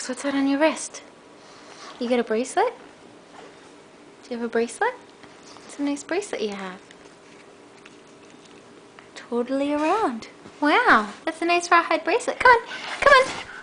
Max, what's that on your wrist? You got a bracelet? Do you have a bracelet? It's a nice bracelet you have. Totally around. Wow, that's a nice rawhide bracelet. Come on, come on.